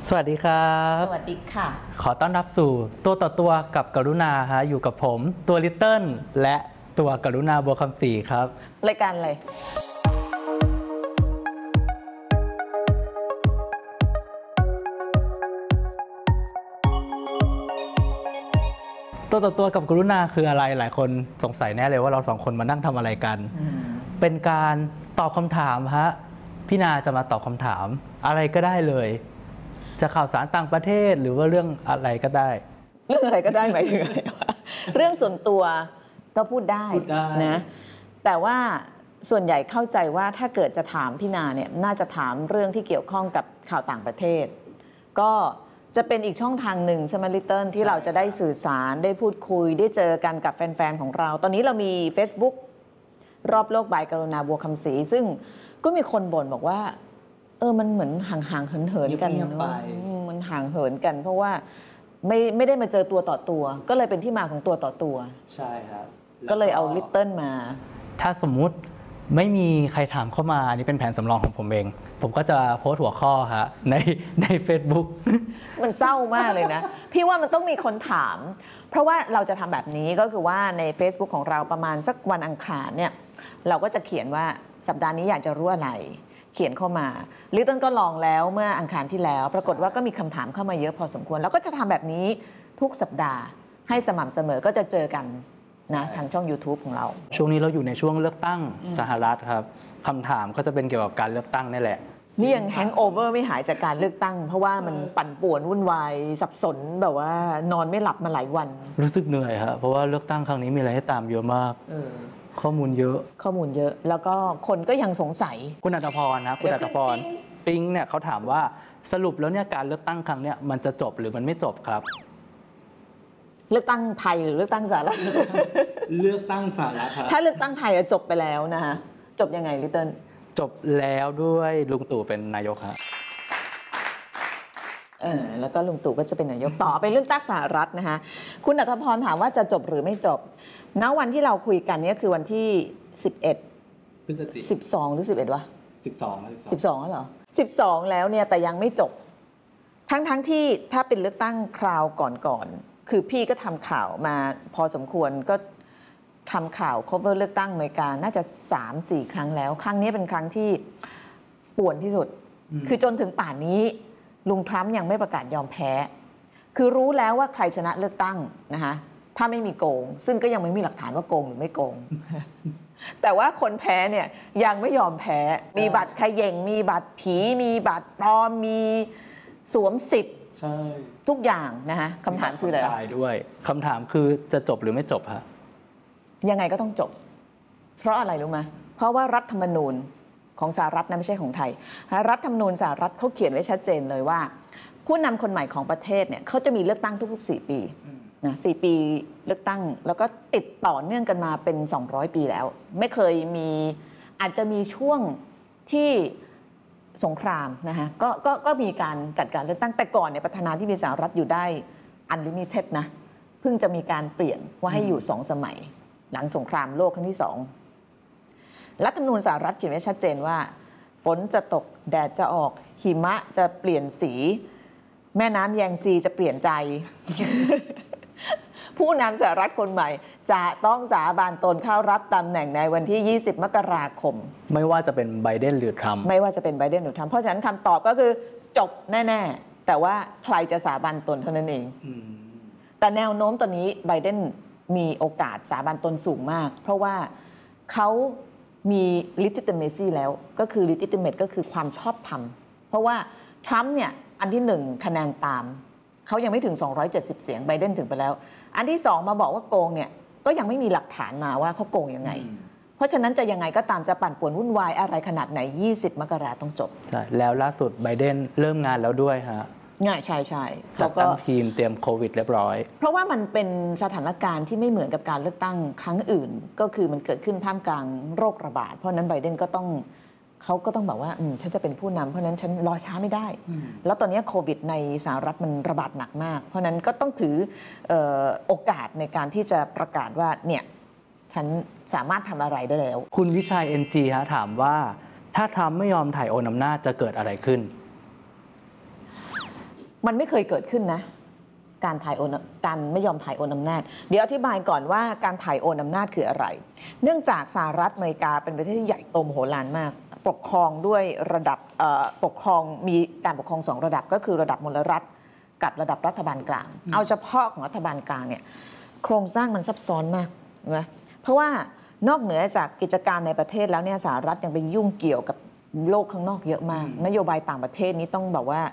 สวัสดีครับสวัสดีค่ะขอต้อนรับสู่ตัวต่อตัวกับกรุณาฮะอยู่กับผมตัวลิตเติ้ลและตัวกรุณาบัวคำศรีครับรายการอะไรตัวต่อตัวกับกรุณาคืออะไรหลายคนสงสัยแน่เลยว่าเราสองคนมานั่งทำอะไรกันเป็นการตอบคำถามฮะพี่นาจะมาตอบคำถามอะไรก็ได้เลยจะข่าวสารต่างประเทศหรือว่าเรื่องอะไรก็ได้เรื่องอะไรก็ได้หมายถึงอะไรวะเรื่องส่วนตัวก็พูดได้นะแต่ว่าส่วนใหญ่เข้าใจว่าถ้าเกิดจะถามพี่นาเนี่ยน่าจะถามเรื่องที่เกี่ยวข้องกับข่าวต่างประเทศก็จะเป็นอีกช่องทางหนึ่งใช่ไหมลิตเติ้ลที่เราจะได้สื่อสารได้พูดคุยได้เจอกันกับแฟนๆของเราตอนนี้เรามี Facebook รอบโลกบายกรุณาบัวคำศรีซึ่งก็มีคนบ่นบอกว่ามันเหมือนห่างๆเหินๆกันเนาะมันห่างเหินกันเพราะว่าไม่ได้มาเจอตัวต่อตัวก็เลยเป็นที่มาของตัวต่อตัวใช่ครับก็เลยเอาลิตเติ้ลมาถ้าสมมุติไม่มีใครถามเข้ามานี่เป็นแผนสำรองของผมเองผมก็จะโพสต์หัวข้อฮะใน Facebook มันเศร้ามากเลยนะพี่ว่ามันต้องมีคนถามเพราะว่าเราจะทำแบบนี้ก็คือว่าใน Facebook ของเราประมาณสักวันอังคารเนี่ยเราก็จะเขียนว่าสัปดาห์นี้อยากจะรู้อะไรเขียนเข้ามาลิตเติ้ลก็ลองแล้วเมื่ออังคารที่แล้วปรากฏว่าก็มีคำถามเข้ามาเยอะพอสมควรแล้วก็จะทำแบบนี้ทุกสัปดาห์ให้สม่ำเสมอก็จะเจอกันนะทางช่อง YouTube ของเราช่วงนี้เราอยู่ในช่วงเลือกตั้งสหรัฐครับคำถามก็จะเป็นเกี่ยวกับการเลือกตั้งนี่แหละนี่ยังแฮงโอเวอร์ไม่หายจากการเลือกตั้งเพราะว่ามันปั่นป่วนวุ่นวายสับสนแบบว่านอนไม่หลับมาหลายวันรู้สึกเหนื่อยครับเพราะว่าเลือกตั้งครั้งนี้มีอะไรให้ตามเยอะมากข้อมูลเยอะแล้วก็คนก็ยังสงสัยคุณอัตพรนะคุณอัตพรปิงเนี่ยเขาถามว่าสรุปแล้วเนี่ยการเลือกตั้งครั้งเนี้ยมันจะจบหรือมันไม่จบครับเลือกตั้งไทยหรือเลือกตั้งสหรัฐเลือกตั้งสหรัฐถ้าเลือกตั้งไทยจบไปแล้วนะฮะจบยังไงลิตเติ้ลจบแล้วด้วยลุงตู่เป็นนายกครับแล้วก็ลุงตู่ก็จะเป็นนายกต่อไปเรื่องตั้งสหรัฐนะคะคุณอัธพรถามว่าจะจบหรือไม่จบณวันที่เราคุยกันนี่คือวันที่11 พฤศจิกายน 12หรือ11วะ 12 แล้วเหรอ12แล้วเนี่ยแต่ยังไม่จบทั้งที่ถ้าเป็นเลือกตั้งคราวก่อนคือพี่ก็ทำข่าวมาพอสมควรก็ทำข่าว cover เลือกตั้งอเมริกาน่าจะ 3-4 ครั้งแล้วครั้งนี้เป็นครั้งที่ป่วนที่สุดคือจนถึงป่านนี้ลุงทรัมป์ยังไม่ประกาศยอมแพ้คือรู้แล้วว่าใครชนะเลือกตั้งนะคะถ้าไม่มีโกงซึ่งก็ยังไม่มีหลักฐานว่าโกงหรือไม่โกง แต่ว่าคนแพ้เนี่ยยังไม่ยอมแพ้มีบัตรเขย่งมีบัตรผีมีบัตรปลอมมีสวมสิทธิ์ทุกอย่างนะคะคำถามคืออะไรด้วยคำถามคือจะจบหรือไม่จบฮะยังไงก็ต้องจบเพราะอะไรรู้ไหมเพราะว่ารัฐธรรมนูญของสหรัฐนะไม่ใช่ของไทยรัฐธรรมนูญสหรัฐเขาเขียนไว้ชัดเจนเลยว่าผู้นำคนใหม่ของประเทศเนี่ยเขาจะมีเลือกตั้งทุกๆ4 ปีนะ4 ปีเลือกตั้งแล้วก็ติดต่อเนื่องกันมาเป็น200 ปีแล้วไม่เคยมีอาจจะมีช่วงที่สงครามนะคะก็มีการจัดการเลือกตั้งแต่ก่อนเนี่ยประธานาธิบดีสหรัฐอยู่ได้ unlimited นะเพิ่งจะมีการเปลี่ยนว่าให้อยู่2 สมัยหลังสงครามโลกครั้งที่2รัฐธรรมนูญสหรัฐเขียนไว้ชัดเจนว่าฝนจะตกแดดจะออกหิมะจะเปลี่ยนสีแม่น้ำแยงซีจะเปลี่ยนใจ ผู้นำสหรัฐคนใหม่จะต้องสาบานตนเข้ารับตำแหน่งในวันที่20 มกราคมไม่ว่าจะเป็นไบเดนหรือทรัมป์ไม่ว่าจะเป็นไบเดนหรือทรัมป์เพราะฉะนั้นคำตอบก็คือจบแน่ๆแต่ว่าใครจะสาบานตนเท่านั้นเองแต่แนวโน้มตอนนี้ไบเดนมีโอกาสสาบานตนสูงมากเพราะว่าเขามี legitimacy แล้วก็คือ legitimate ก็คือความชอบธรรมเพราะว่าทรัมป์เนี่ยอันที่1คะแนนตามเขายังไม่ถึง270 เสียงไบเดนถึงไปแล้วอันที่2มาบอกว่าโกงเนี่ยก็ยังไม่มีหลักฐานมาว่าเขาโกงยังไงเพราะฉะนั้นจะยังไงก็ตามจะปั่นป่วนวุ่นวายอะไรขนาดไหน20 มกราคมต้องจบใช่แล้วล่าสุดไบเดนเริ่มงานแล้วด้วยฮะง่ายใช่เขาก็ตั้งทีมเตรียมโควิดเรียบร้อยเพราะว่ามันเป็นสถานการณ์ที่ไม่เหมือนกับการเลือกตั้งครั้งอื่นก็คือมันเกิดขึ้นท่ามกลางโรคระบาดเพราะนั้นไบเดนก็ต้องเขาก็ต้องบอกว่าฉันจะเป็นผู้นำเพราะนั้นฉันรอช้าไม่ได้แล้วตอนนี้โควิดในสหรัฐมันระบาดหนักมากเพราะนั้นก็ต้องถือโอกาสในการที่จะประกาศว่าเนี่ยฉันสามารถทำอะไรได้แล้วคุณวิชัย NG ฮะถามว่าถ้าทรัมป์ไม่ยอมถ่ายโอนอำนาจจะเกิดอะไรขึ้นมันไม่เคยเกิดขึ้นนะการไม่ยอมถ่ายโอนอำนาจเดี๋ยวอธิบายก่อนว่าการถ่ายโอนอำนาจคืออะไรเนื่องจากสหรัฐอเมริกาเป็นประเทศที่ใหญ่โตมโหฬารมากปกครองด้วยระดับปกครองมีการปกครอง2ระดับก็คือระดับมลรัฐกับระดับรัฐบาลกลางเอาเฉพาะของรัฐบาลกลางเนี่ยโครงสร้างมันซับซ้อนมากใช่ไหมเพราะว่านอกเหนือจากกิจการในประเทศแล้วเนี่ยสหรัฐยังไปยุ่งเกี่ยวกับโลกข้างนอกเยอะมากนโยบายต่างประเทศนี้ต้องแบบว่า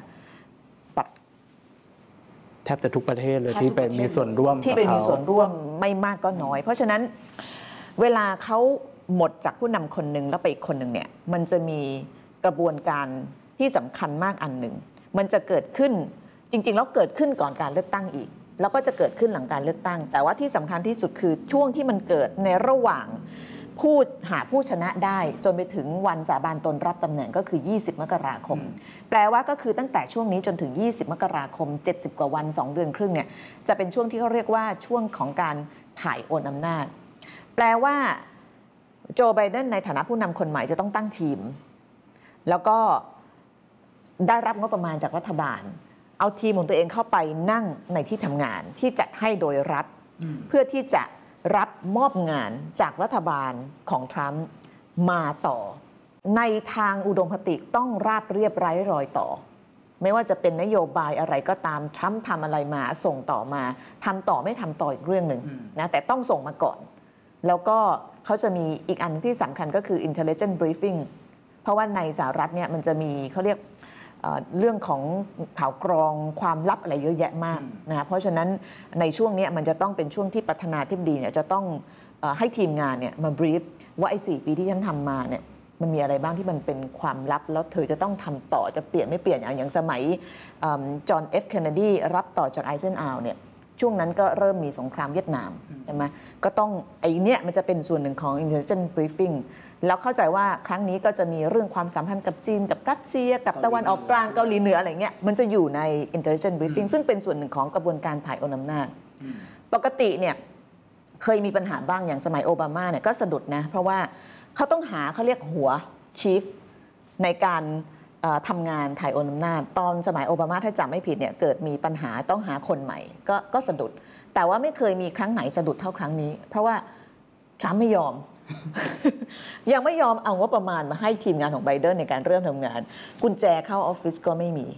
แทบจะทุกประเทศเลยที่เป็นมีส่วนร่วมที่เป็นมีส่วนร่วมไม่มากก็น้อยเพราะฉะนั้นเวลาเขาหมดจากผู้นำคนหนึ่งแล้วไปอีกคนหนึ่งเนี่ยมันจะมีกระบวนการที่สำคัญมากอันหนึ่งมันจะเกิดขึ้นจริงๆแล้วเกิดขึ้นก่อนการเลือกตั้งอีกแล้วก็จะเกิดขึ้นหลังการเลือกตั้งแต่ว่าที่สำคัญที่สุดคือช่วงที่มันเกิดในระหว่างหาผู้ชนะได้จนไปถึงวันสาบานตนรับตำแหน่งก็คือ20 มกราคมแปลว่าก็คือตั้งแต่ช่วงนี้จนถึง20 มกราคม70 กว่าวัน2 เดือนครึ่งเนี่ยจะเป็นช่วงที่เขาเรียกว่าช่วงของการถ่ายโอนอำนาจแปลว่าโจไบเดนในฐานะผู้นำคนใหม่จะต้องตั้งทีมแล้วก็ได้รับงบประมาณจากรัฐบาลเอาทีมของตัวเองเข้าไปนั่งในที่ทำงานที่จัดให้โดยรัฐเพื่อที่จะรับมอบงานจากรัฐบาลของทรัมป์มาต่อในทางอุดมคติต้องราบเรียบไร้รอยต่อไม่ว่าจะเป็นนโยบายอะไรก็ตามทรัมป์ทำอะไรมาส่งต่อมาทำต่อไม่ทำต่ออีกเรื่องหนึ่งนะแต่ต้องส่งมาก่อนแล้วก็เขาจะมีอีกอันที่สำคัญก็คือ intelligence briefing เพราะว่าในสหรัฐเนี่ยมันจะมีเขาเรียกเรื่องของข่าวกรองความลับอะไรเยอะแยะมากนะเพราะฉะนั้นในช่วงนี้มันจะต้องเป็นช่วงที่ประธานาธิบดีเนี่ยจะต้องให้ทีมงานเนี่ยมาบรีฟว่าไอ้4 ปีที่ฉันทำมาเนี่ยมันมีอะไรบ้างที่มันเป็นความลับแล้วเธอจะต้องทำต่อจะเปลี่ยนไม่เปลี่ยนอย่างสมัยจอห์น F. เคนเนดีรับต่อจากไอเซนฮาวร์เนี่ยช่วงนั้นก็เริ่มมีสงครามเวียดนามใช่ไหมก็ต้องไอ้เนี่ยมันจะเป็นส่วนหนึ่งของ intelligence briefing แล้วเข้าใจว่าครั้งนี้ก็จะมีเรื่องความสัมพันธ์กับจีนกับรัสเซียกับตะวันออกกลางเกาหลีเหนืออะไรเงี้ยมันจะอยู่ใน intelligence briefing ซึ่งเป็นส่วนหนึ่งของกระบวนการถ่ายโอนอำนาจปกติเนี่ยเคยมีปัญหาบ้างอย่างสมัยโอบามาเนี่ยก็สะดุดนะเพราะว่าเขาต้องหาเขาเรียกหัว chief ในการทำงานถ่ายโอนอำนาจตอนสมัยโอบามาถ้าจำไม่ผิดเนี่ยเกิดมีปัญหาต้องหาคนใหม่ก็สะดุดแต่ว่าไม่เคยมีครั้งไหนสะดุดเท่าครั้งนี้เพราะว่าทรัมป์ไม่ยอม ยังไม่ยอมเอางบประมาณมาให้ทีมงานของไบเดนในการเริ่มทำงานกุญแจเข้าออฟฟิศก็ไม่มี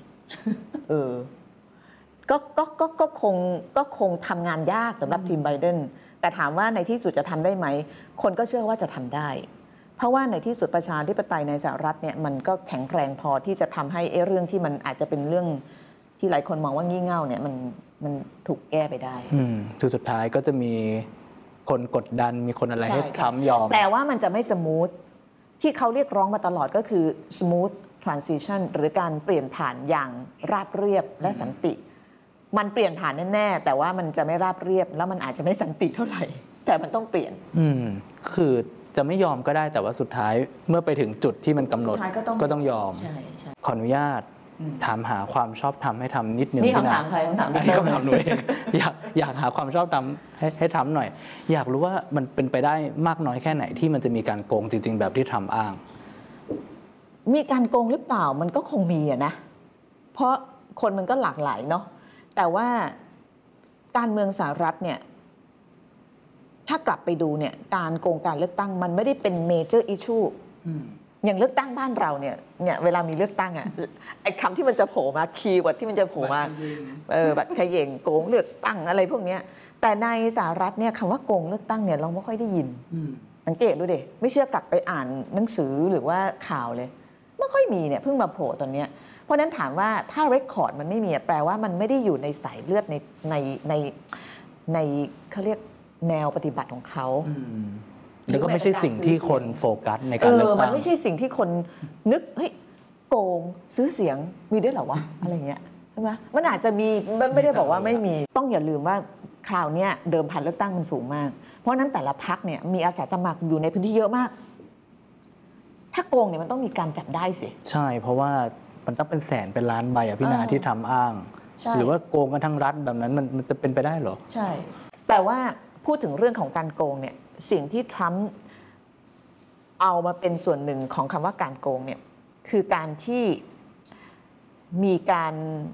ก็คงทำงานยากสำหรับทีมไบเดนแต่ถามว่าในที่สุดจะทำได้ไหมคนก็เชื่อว่าจะทำได้เพราะว่าในที่สุดประชาธิปไตยในสหรัฐเนี่ยมันก็แข็งแรงพอที่จะทำให้เรื่องที่มันอาจจะเป็นเรื่องที่หลายคนมองว่างี่เง่าเนี่ยมันถูกแก้ไปได้คือสุดท้ายก็จะมีคนกดดันมีคนอะไรให้ทรัมป์ยอมแต่ว่ามันจะไม่สมูทที่เขาเรียกร้องมาตลอดก็คือ smooth transition หรือการเปลี่ยนผ่านอย่างราบเรียบและสันติมันเปลี่ยนผ่านแน่ๆแต่ว่ามันจะไม่ราบเรียบแล้วมันอาจจะไม่สันติเท่าไหร่แต่มันต้องเปลี่ยนคือจะไม่ยอมก็ได้แต่ว่าสุดท้ายเมื่อไปถึงจุดที่มันกำหนดก็ต้องยอมขออนุญาตถามหาความชอบธรรมให้ทำนิดนึงนี่คำถามใครคำถามคำถามหนูเองอยากหาความชอบธรรมให้ทำหน่อยอยากรู้ว่ามันเป็นไปได้มากน้อยแค่ไหนที่มันจะมีการโกงจริงๆแบบที่ทำอ้างมีการโกงหรือเปล่ามันก็คงมีนะเพราะคนมันก็หลากหลายเนาะแต่ว่าการเมืองสหรัฐเนี่ยถ้ากลับไปดูเนี่ยการโกงการเลือกตั้งมันไม่ได้เป็นเมเจอร์อิชชูอย่างเลือกตั้งบ้านเราเนี่ยเวลามีเลือกตั้งอ่ะไอ้คำที่มันจะโผล่มาคีย์เวิร์ดที่มันจะโผล่มาบัตรเขย่งโกงเลือกตั้งอะไรพวกนี้แต่ในสหรัฐเนี่ยคำว่าโกงเลือกตั้งเนี่ยเราไม่ค่อยได้ยินสังเกตดูดิไม่เชื่อกลับไปอ่านหนังสือหรือว่าข่าวเลยไม่ค่อยมีเนี่ยเพิ่งมาโผล่ตอนนี้เพราะนั้นถามว่าถ้าเรคคอร์ดมันไม่มีแปลว่ามันไม่ได้อยู่ในสายเลือดในเขาเรียกแนวปฏิบัติของเขาแล้วก็ไม่ใช่สิ่งที่คนโฟกัสในการเลือกตั้งมันไม่ใช่สิ่งที่คนนึกเฮ้ยโกงซื้อเสียงมีด้วยเหรอวะอะไรเงี้ยใช่ไหมมันอาจจะมีไม่ได้บอกว่าไม่มีต้องอย่าลืมว่าคราวนี้เดิมพันเลือกตั้งมันสูงมากเพราะนั้นแต่ละพรรคเนี่ยมีอาสาสมัครอยู่ในพื้นที่เยอะมากถ้าโกงเนี่ยมันต้องมีการจับได้สิใช่เพราะว่ามันต้องเป็นแสนเป็นล้านใบพี่นาที่ทำอ้างหรือว่าโกงกันทั้งรัฐแบบนั้นมันจะเป็นไปได้เหรอใช่แต่ว่าพูดถึงเรื่องของการโกงเนี่ยสิ่งที่ทรัมป์เอามาเป็นส่วนหนึ่งของคำว่าการโกงเนี่ยคือการที่มีการ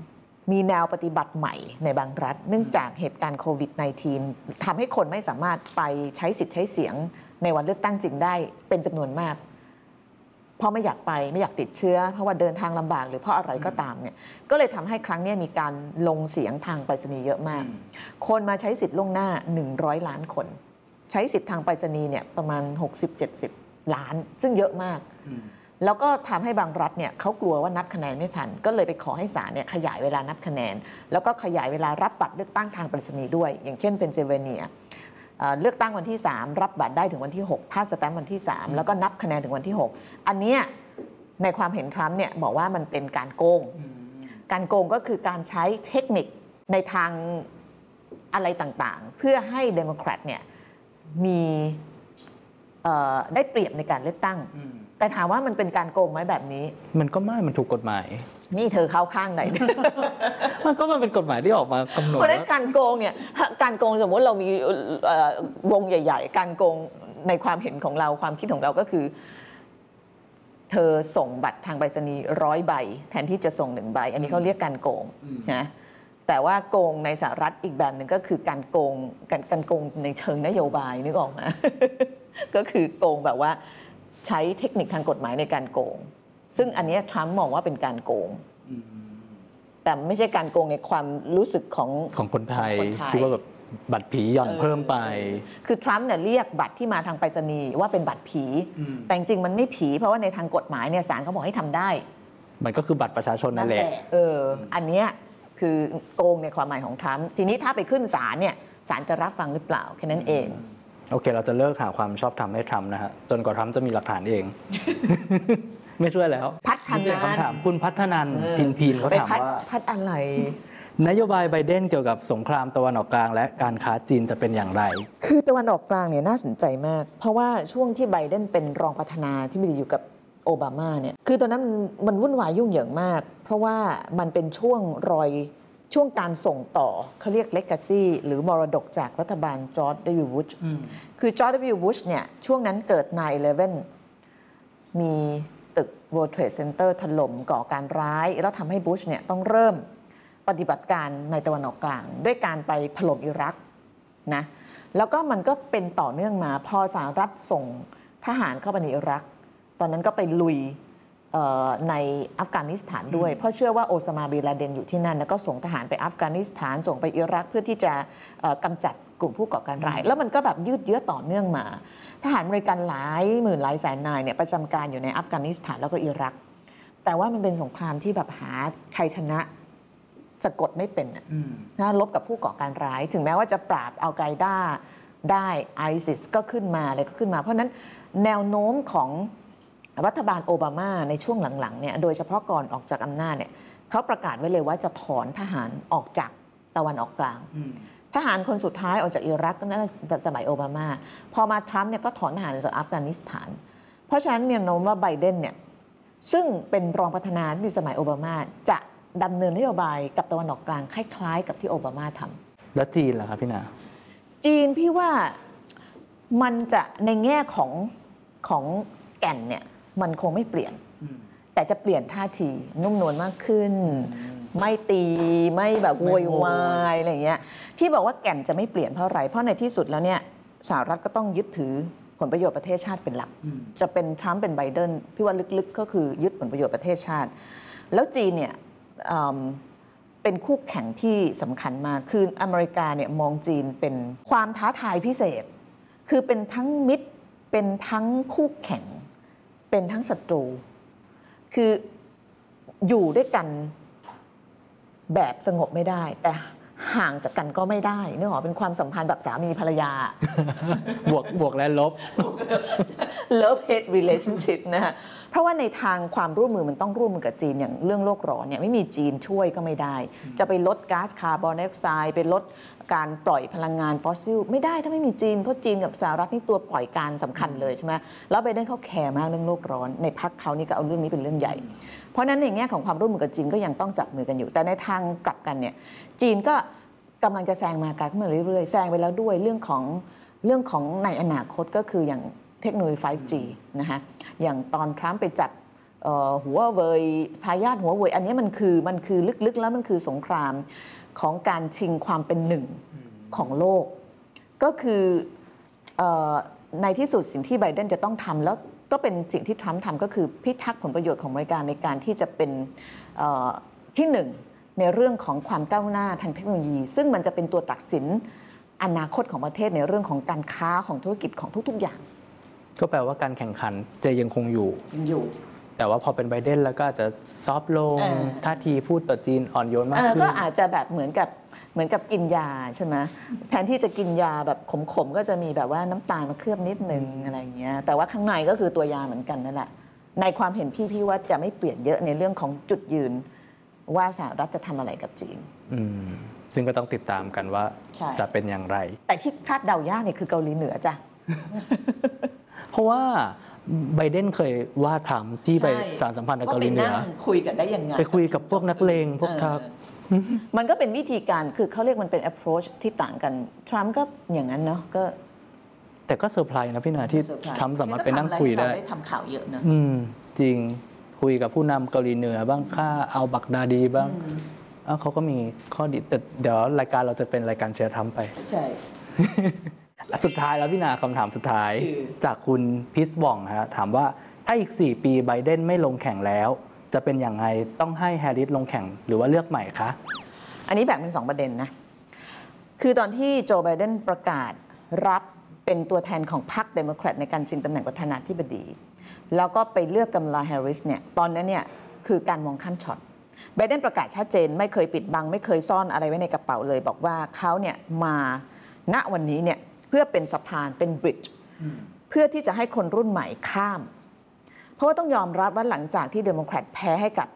มีแนวปฏิบัติใหม่ในบางรัฐเนื่องจากเหตุการณ์โควิด -19 ทำให้คนไม่สามารถไปใช้สิทธิ์ใช้เสียงในวันเลือกตั้งจริงได้เป็นจำนวนมากเพราะไม่อยากไปไม่อยากติดเชื้อเพราะว่าเดินทางลำบากหรือเพราะอะไรก็ตามเนี่ยก็เลยทำให้ครั้งนี้มีการลงเสียงทางไปรษณีย์เยอะมากคนมาใช้สิทธิ์ล่วงหน้า100 ล้านคนใช้สิทธิ์ทางไปรษณีย์เนี่ยประมาณ60-70 ล้านซึ่งเยอะมากแล้วก็ทำให้บางรัฐเนี่ยเขากลัวว่านับคะแนนไม่ทันก็เลยไปขอให้ศาลเนี่ยขยายเวลานับคะแนนแล้วก็ขยายเวลารับบัตรเลือกตั้งทางไปรษณีย์ด้วยอย่างเช่นเพนซิลเวเนียเลือกตั้งวันที่3รับบัตรได้ถึงวันที่6ถ้าสแตมป์วันที่3แล้วก็นับคะแนนถึงวันที่6อันนี้ในความเห็นทรัมป์เนี่ยบอกว่ามันเป็นการโกงการโกงก็คือการใช้เทคนิคในทางอะไรต่างๆเพื่อให้เดโมแครตเนี่ยมีได้เปรียบในการเลือกตั้งแต่ถามว่ามันเป็นการโกงไหมแบบนี้มันก็ไม่มันถูกกฎหมายนี่เธอเข้าข้างไหนมันเป็นกฎหมายที่ออกมากำหนดเพราะฉะนั้นการโกงเนี่ยการโกงสมมติเรามีวงใหญ่ๆการโกงในความเห็นของเราความคิดของเราก็คือเธอส่งบัตรทางไปรษณีย์100 ใบแทนที่จะส่ง1 ใบอันนี้เขาเรียกการโกงนะแต่ว่าโกงในสหรัฐอีกแบบหนึ่งก็คือการโกงในเชิงนโยบายนึกออกไหม ก็คือโกงแบบว่าใช้เทคนิคทางกฎหมายในการโกงซึ่งอันนี้ทรัมป์มองว่าเป็นการโกงแต่ไม่ใช่การโกงในความรู้สึกของคนไทยที่ว่าแบบบัตรผีหย่อนเพิ่มไปคือทรัมป์เนี่ยเรียกบัตรที่มาทางไปรษณีย์ว่าเป็นบัตรผีแต่จริงมันไม่ผีเพราะว่าในทางกฎหมายเนี่ยศาลเขาบอกให้ทำได้มันก็คือบัตรประชาชนนั่นแหละอันเนี้ยคือโกงในความหมายของทรัมป์ทีนี้ถ้าไปขึ้นศาลเนี่ยศาลจะรับฟังหรือเปล่าแค่นั้นเองโอเคเราจะเลิกหาความชอบธรรมให้ทรัมป์นะฮะจนกว่าทรัมป์จะมีหลักฐานเอง ไม่ช่วยแล้วพัฒนาคำถามคุณพัฒนันพินเขาถามว่าพัฒอะไรนโยบายไบเดนเกี่ยวกับสงครามตะวันออกกลางและการค้าจีนจะเป็นอย่างไรคือตะวันออกกลางเนี่ยน่าสนใจมากเพราะว่าช่วงที่ไบเดนเป็นรองประธานาธิบดีอยู่กับโอบามาเนี่ยคือตอนนั้นมันวุ่นวายยุ่งเหยิงมากเพราะว่ามันเป็นช่วงการส่งต่อเขาเรียก legacy หรือมรดกจากรัฐบาลจอร์จ W. บุชคือจอร์จ W. บุชเนี่ยช่วงนั้นเกิด 9/11 มีตึก World Trade Center ถล่มก่อการร้ายแล้วทำให้บุชเนี่ยต้องเริ่มปฏิบัติการในตะวันออกกลางด้วยการไปถล่มอิรักนะแล้วก็มันก็เป็นต่อเนื่องมาพอสหรัฐส่งทหารเข้าไปในอิรักตอนนั้นก็ไปลุยในอัฟกานิสถานด้วยเพราะเชื่อว่าโอซามาบินลาเดนอยู่ที่นั่นแล้วก็ส่งทหารไปอัฟกานิสถานส่งไปอิรักเพื่อที่จะกำจัดกลุ่มผู้ก่อการร้ายแล้วมันก็แบบยืดเยื้อต่อเนื่องมาทหารอเมริกันหลายหมื่นหลายแสนนายเนี่ยประจำการอยู่ในอัฟกานิสถานแล้วก็อิรักแต่ว่ามันเป็นสงครามที่แบบหาชัยชนะสะกดไม่เป็นนะลบกับผู้ก่อการร้ายถึงแม้ว่าจะปราบอัลไกด้าได้ไอซิสก็ขึ้นมาอะไรก็ขึ้นมาเพราะนั้นแนวโน้มของรัฐบาลโอบามาในช่วงหลังๆเนี่ยโดยเฉพาะก่อนออกจากอำนาจเนี่ยเขาประกาศไว้เลยว่าจะถอนทหารออกจากตะวันออกกลางทหารคนสุดท้ายออกจากอิรักก็น่าจะสมัยโอบามาพอมาทรัมป์เนี่ยก็ถอนทหารจากอัฟกานิสถานเพราะฉะนั้นเนี่ยโน้มว่าไบเดนเนี่ยซึ่งเป็นรองประธานาธิบดีสมัยโอบามาจะดำเนินนโยบายกับตะวันออกกลางคล้ายๆกับที่โอบามาทำแล้วจีนล่ะครับพี่นาจีนพี่ว่ามันจะในแง่ของแก่นเนี่ยมันคงไม่เปลี่ยนแต่จะเปลี่ยนท่าทีนุ่มนวลมากขึ้นไม่ตีไม่แบบโวยวายอะไรเงี้ยที่บอกว่าแก่นจะไม่เปลี่ยนเพราะอะไรเพราะในที่สุดแล้วเนี่ยสหรัฐก็ต้องยึดถือผลประโยชน์ประเทศชาติเป็นหลักจะเป็นทรัมป์เป็นไบเดนพี่ว่าลึกๆก็คือยึดผลประโยชน์ประเทศชาติแล้วจีนเนี่ยเป็นคู่แข่งที่สำคัญมากคืออเมริกาเนี่ยมองจีนเป็นความท้าทายพิเศษคือเป็นทั้งมิตรเป็นทั้งคู่แข่งเป็นทั้งศัตรูคืออยู่ด้วยกันแบบสงบไม่ได้แต่ห่างจากกันก็ไม่ได้นึกออกเป็นความสัมพันธ์แบบสามีภรรยาบวกและลบ love hate relationship นะฮะเพราะว่าในทางความร่วมมือมันต้องร่วมมือกับจีนอย่างเรื่องโลกร้อนเนี่ยไม่มีจีนช่วยก็ไม่ได้จะไปลดก๊าซคาร์บอนไดออกไซด์ไปลดการปล่อยพลังงานฟอสซิลไม่ได้ถ้าไม่มีจีนเพราะจีนกับสหรัฐนี่ตัวปล่อยการสำคัญเลยใช่ไหมแล้วไบเดนเขาแคร์มากเรื่องโลกร้อนในพรรคเขานี่ก็เอาเรื่องนี้เป็นเรื่องใหญ่เพราะนั้นในแง่ของความร่วมมือกับจีนก็ยังต้องจับมือกันอยู่แต่ในทางกลับกันเนี่ยจีนก็กำลังจะแซงมาไกลขึ้นมาเรื่อยๆแซงไปแล้วด้วยเรื่องของในอนาคตก็คืออย่างเทคโนโลยี 5G นะคะอย่างตอนทรัมป์ไปจัดหัวเว่ยทายาทหัวเว่ยอันนี้มันคือลึกๆแล้วมันคือสงครามของการชิงความเป็นหนึ่งของโลกก็คือในที่สุดสิ่งที่ไบเดนจะต้องทำแล้วก็เป็นสิ่งที่ทรัมป์ทำก็คือพิทักษ์ผลประโยชน์ของอเมริกาในการที่จะเป็นที่หนึ่งในเรื่องของความก้าวหน้าทางเทคโนโลยีซึ่งมันจะเป็นตัวตัดสินอนาคตของประเทศในเรื่องของการค้าของธุรกิจของทุกๆอย่างก็แปลว่าการแข่งขันจะยังคงอยู่แต่ว่าพอเป็นไบเดนแล้วก็อาจจะซอฟต์ลงท่าทีพูดต่อจีนอ่อนโยนมากขึ้นก็อาจจะแบบเหมือนกับกินยาใช่ไหมแทนที่จะกินยาแบบขมๆก็จะมีแบบว่าน้ำตาลมาเคลือบนิดนึงอะไรเงี้ยแต่ว่าข้างในก็คือตัวยาเหมือนกันนั่นแหละในความเห็นพี่ว่าจะไม่เปลี่ยนเยอะในเรื่องของจุดยืนว่าสหรัฐจะทำอะไรกับจีนซึ่งก็ต้องติดตามกันว่าจะเป็นอย่างไรแต่ที่คาดเดายากเนี่ยคือเกาหลีเหนือจ้ะเพราะว่าไบเดนเคยว่าทำที่ไปสารสัมพันธ์กับเกาหลีเหนือคุยกันได้ยังไงไปคุยกับพวกนักเลงพวกทัพมันก็เป็นวิธีการคือเขาเรียกมันเป็น approach ที่ต่างกันทรัมป์ก็อย่างนั้นเนาะก็แต่ก็เซอร์ไพรส์นะพี่นาที่ทรัมป์สามารถไปนั่งคุยได้ทำข่าวเยอะนะจริงคุยกับผู้นำเกาหลีเหนือบ้างค่าเอาบักดาดีบ้างเขาก็มีข้อดีแต่เดี๋ยวรายการเราจะเป็นรายการเชียร์ทรัมป์ไปใช่สุดท้ายแล้วพี่นาคำถามสุดท้ายจากคุณพิสว่องฮะถามว่าถ้าอีก4 ปีไบเดนไม่ลงแข่งแล้วจะเป็นอย่างไรต้องให้แฮร์ริสลงแข่งหรือว่าเลือกใหม่คะอันนี้แบ่งเป็น2ประเด็นนะคือตอนที่โจไบเดนประกาศรับเป็นตัวแทนของพรรคเดโมแครตในการชิงตำแหน่งประธานาธิบดีแล้วก็ไปเลือกกัมลาแฮร์ริสเนี่ยตอนนั้นเนี่ยคือการมองข้ามช็อตไบเดนประกาศชัดเจนไม่เคยปิดบังไม่เคยซ่อนอะไรไว้ในกระเป๋าเลยบอกว่าเขาเนี่ยมาณวันนี้เนี่ยเพื่อเป็นสะพานเป็นบริดจ์เพื่อที่จะให้คนรุ่นใหม่ข้ามเพราะว่าต้องยอมรับว่าหลังจากที่เดโมแครตแพ้ให้กับ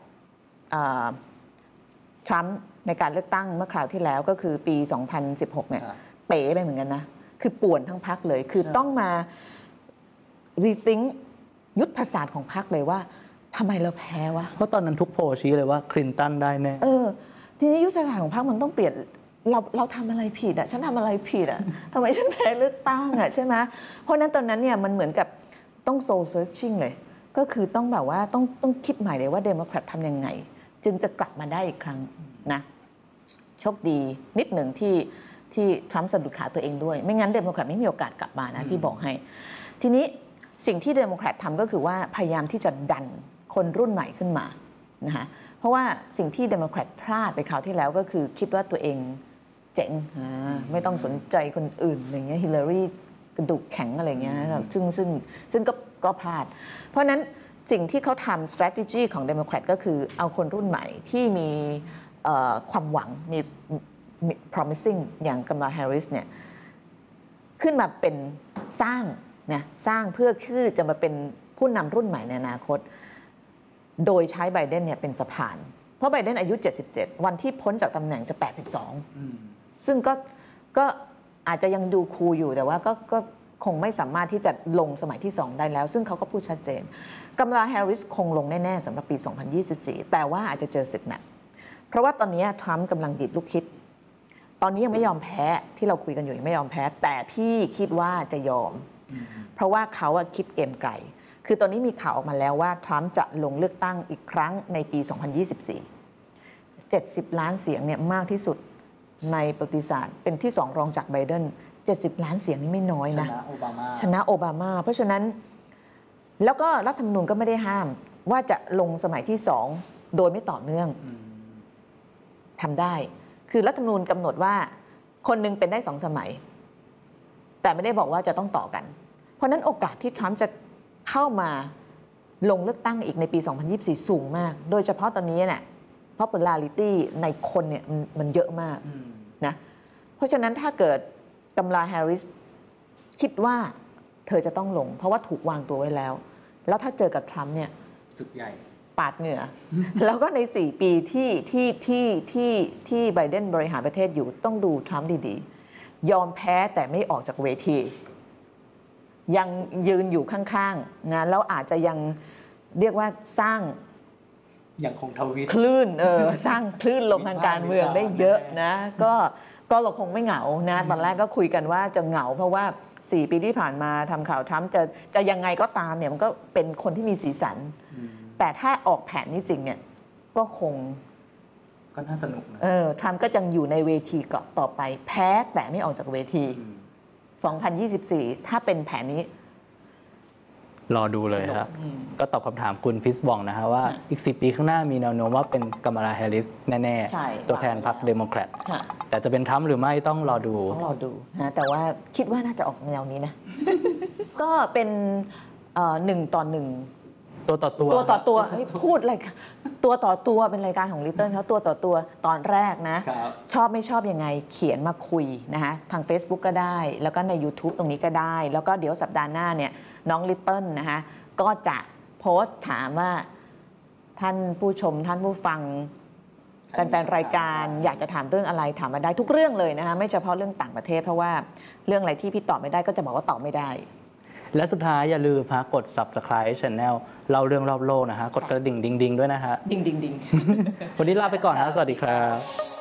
ทรัมป์ในการเลือกตั้งเมื่อคราวที่แล้วก็คือปี 2016 เนี่ยเป๋ไปเหมือนกันนะคือป่วนทั้งพรรคเลยคือต้องมารีทิงยุทธศาสตร์ของพรรคเลยว่าทำไมเราแพ้วะเพราะตอนนั้นทุกโพลชี้เลยว่าคลินตันได้แน่ทีนี้ยุทธศาสตร์ของพรรคมันต้องเปลี่ยนเราทำอะไรผิดอ่ะฉันทำอะไรผิดอ่ะทำไมฉันแพ้เลือกตั้งอ่ะใช่ไหมเพราะนั้นตอนนั้นเนี่ยมันเหมือนกับต้องโซลเซิร์ชชิ่งเลยก็คือต้องแบบว่าต้องคิดใหม่เลยว่าเดโมแครตทำยังไงจึงจะกลับมาได้อีกครั้งนะโชคดีนิดหนึ่งที่ทรัมป์สะดุดขาตัวเองด้วยไม่งั้นเดโมแครตไม่มีโอกาสกลับมานะพี่บอกให้ทีนี้สิ่งที่เดโมแครตทำก็คือว่าพยายามที่จะดันคนรุ่นใหม่ขึ้นมานะคะเพราะว่าสิ่งที่เดโมแครตพลาดไปคราวที่แล้วก็คือคิดว่าตัวเองเจ๋งไม่ต้องสนใจคนอื่นอะไรเงี้ยฮิลลารีกระดูกแข็งอะไรเงี้ยซึ่งก็พลาดเพราะนั้นสิ่งที่เขาทำ strategy ของเดโมแครตก็คือเอาคนรุ่นใหม่ที่มีความหวังมี promising อย่างกัมลาแฮร์ริสเนี่ยขึ้นมาเป็นสร้างเพื่อที่จะมาเป็นผู้นำรุ่นใหม่ในอนาคตโดยใช้ไบเดนเนี่ยเป็นสะพานเพราะไบเดนอายุ77วันที่พ้นจากตำแหน่งจะ82ซึ่งก็อาจจะยังดูคูลอยู่แต่ว่าก็คงไม่สามารถที่จะลงสมัยที่2ได้แล้วซึ่งเขาก็พูดชัดเจนกัมลาแฮร์ริสคงลงแน่ๆสำหรับปี2024แต่ว่าอาจจะเจอศึกหนักเพราะว่าตอนนี้ทรัมป์กำลังดิดลูกคิดตอนนี้ยังไม่ยอมแพ้ที่เราคุยกันอยู่ยังไม่ยอมแพ้แต่พี่คิดว่าจะยอมเพราะว่าเขาคิดเกมไกลคือตอนนี้มีข่าวออกมาแล้วว่าทรัมป์จะลงเลือกตั้งอีกครั้งในปี2024 70 ล้านเสียงเนี่ยมากที่สุดในประวัติศาสตร์เป็นที่2รองจากไบเดน70 ล้านเสียงนี่ไม่น้อยนะชนะโอบามาเพราะฉะนั้นแล้วก็รัฐธรรมนูญก็ไม่ได้ห้ามว่าจะลงสมัยที่2โดยไม่ต่อเนื่องทำได้คือรัฐธรรมนูญกำหนดว่าคนนึงเป็นได้2 สมัยแต่ไม่ได้บอกว่าจะต้องต่อกันเพราะนั้นโอกาสที่ทรัมป์จะเข้ามาลงเลือกตั้งอีกในปี 2024 สูงมากโดยเฉพาะตอนนี้เนี่ย popularity ในคนเนี่ยมันเยอะมากนะเพราะฉะนั้นถ้าเกิดกัมลาแฮร์ริสคิดว่าเธอจะต้องลงเพราะว่าถูกวางตัวไว้แล้วถ้าเจอกับทรัมป์เนี่ยสุดใหญ่ปาดเหงื่อ แล้วก็ใน4 ปีที่ไบเดนบริหารประเทศอยู่ต้องดูทรัมป์ดีๆยอมแพ้แต่ไม่ออกจากเวทียังยืนอยู่ข้างๆนะแล้วอาจจะยังเรียกว่าสร้างอย่างคงทวิตคลื่นสร้างคลื่นลมทางการเมืองได้เยอะนะก็เราคงไม่เหงานะตอนแรกก็คุยกันว่าจะเหงาเพราะว่า4 ปีที่ผ่านมาทำข่าวทรัมป์จะยังไงก็ตามเนี่ยมันก็เป็นคนที่มีสีสันแต่ถ้าออกแผนนี้จริงเนี่ยก็คงก็น่าสนุกนะทรัมป์ก็ยังอยู่ในเวทีเกาะต่อไปแพ้แต่ไม่ออกจากเวที 2024 ถ้าเป็นแผนนี้รอดูเลยครับ ก็ตอบคำถามคุณพิสบองนะฮะว่าอีก 10 ปีข้างหน้ามีแนวโน้มว่าเป็นกัมมาลาแฮร์ริสแน่ใช่ๆ ตัวแทนพรรคเดโมแครตค่ะแต่จะเป็นทรัมป์หรือไม่ต้องรอดูต้องรอดูนะแต่ว่าคิดว่าน่าจะออกแนวนี้นะ ก็เป็น1-1 ตัวต่อตัวตัวต่อตัวเฮ้ยพูดอะไรกันตัวต่อตัวเป็นรายการของลิตเติ้ลเขาตัวต่อตัวตอนแรกนะครับชอบไม่ชอบยังไงเขียนมาคุยนะคะทาง Facebook ก็ได้ แล้วก็ใน YouTube ตรงนี้ก็ได้ แล้วก็เดี๋ยวสัปดาห์หน้าเนี่ยน้องลิตเติ้ลนะคะก็จะโพสต์ถามว่าท่านผู้ชมท่านผู้ฟังแฟนๆรายการอยากจะถามเรื่องอะไรถามมาได้ทุกเรื่องเลยนะคะไม่เฉพาะเรื่องต่างประเทศเพราะว่าเรื่องอะไรที่พี่ตอบไม่ได้ก็จะบอกว่าตอบไม่ได้และสุดท้ายอย่าลืมฮะกด Subscribe Channel เล่าเรื่องรอบโลกนะฮะกดกระดิ่งดิงๆด้วยนะฮะดิงวันนี้ลาไปก่อนนะสวัสดีครับ